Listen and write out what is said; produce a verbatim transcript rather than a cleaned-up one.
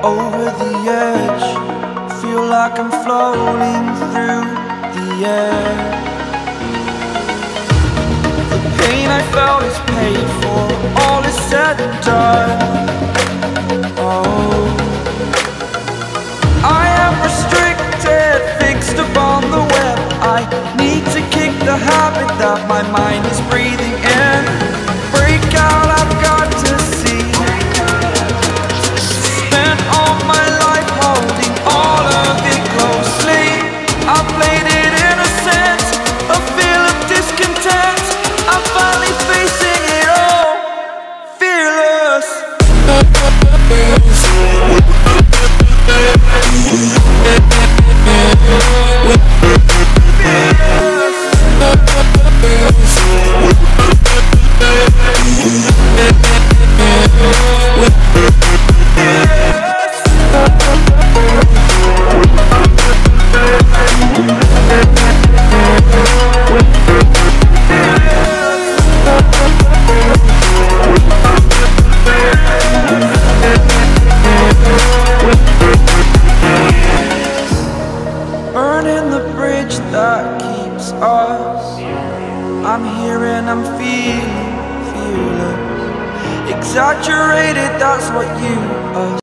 over the edge. Feel like I'm floating through the air. The pain I felt is paid for, all is said and done. Oh, I am restricted, fixed upon the web. I need to kick the habit that my mind is breathing in. Break out, I've got to see. Spent all my life holding all of it closely. I played it innocent, a feel of discontent. I'm finally facing it all, fearless. Burning the bridge that keeps us. I'm here and I'm feeling fearless. Exaggerated, that's what you are.